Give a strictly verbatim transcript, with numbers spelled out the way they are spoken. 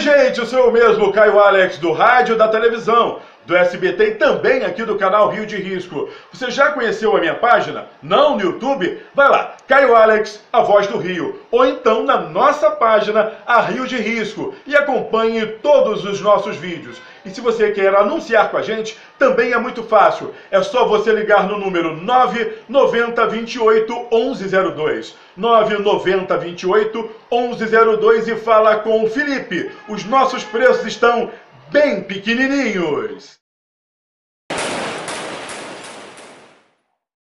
gente, eu sou eu mesmo, Caio Alex, do rádio, da televisão, do S B T e também aqui do canal Rio de Risco. Você já conheceu a minha página? Não no YouTube? Vai lá, Caio Alex, a voz do Rio. Ou então na nossa página, a Rio de Risco, e acompanhe todos os nossos vídeos. E se você quer anunciar com a gente, também é muito fácil. É só você ligar no número nove nove zero dois oito, onze zero dois. nove nove zero dois oito, onze zero dois e fala com o Felipe. Os nossos preços estão bem pequenininhos.